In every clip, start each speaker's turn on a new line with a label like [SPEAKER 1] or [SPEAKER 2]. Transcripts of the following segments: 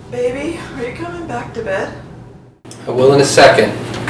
[SPEAKER 1] Baby, are you coming back to bed?
[SPEAKER 2] I will in a second.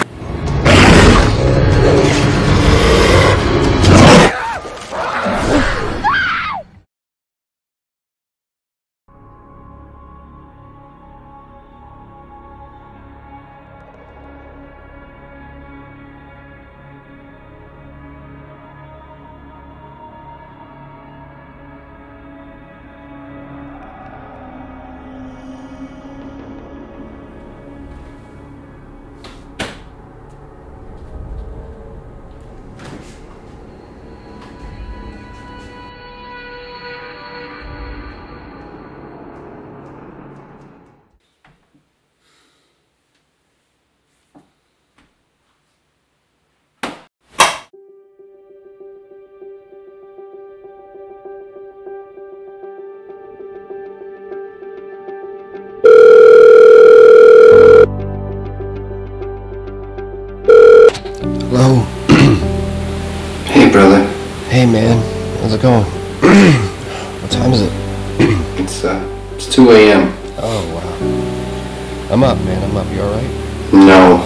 [SPEAKER 3] Hello.
[SPEAKER 2] Hey, brother.
[SPEAKER 3] Hey, man. How's it going? What time is it?
[SPEAKER 2] It's 2 a.m.
[SPEAKER 3] Oh, wow. I'm up, man. I'm up. You alright?
[SPEAKER 2] No.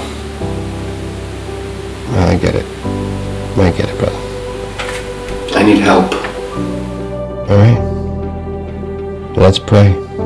[SPEAKER 3] I get it. I get it, brother.
[SPEAKER 2] I need help.
[SPEAKER 3] Alright. Let's pray.